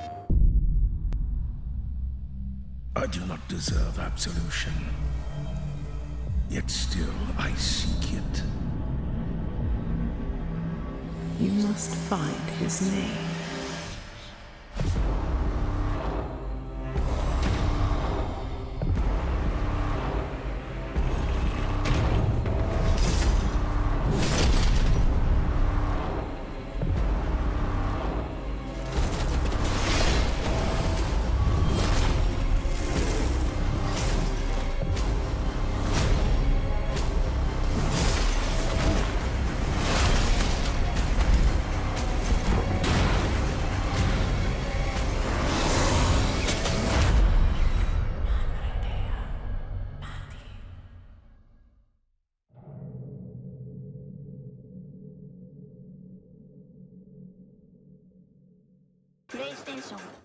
I do not deserve absolution. Yet still I seek it. You must find his name. PlayStation